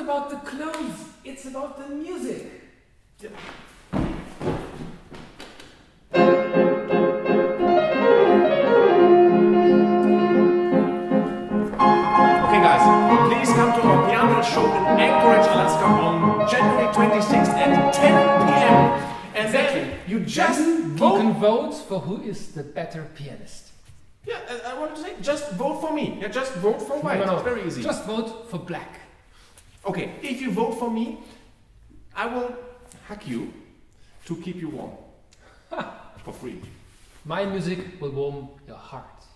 about the clothes, it's about the music. Yeah. Okay guys, please come to our piano show in Anchorage, Alaska on January 26th at 10 p.m. And then you just vote. You can vote for who is the better pianist. Yeah, I want to say, just vote for me. Yeah, just vote for white. No. It's very easy. Just vote for black. Okay, if you vote for me, I will hug you to keep you warm. For free. My music will warm your heart.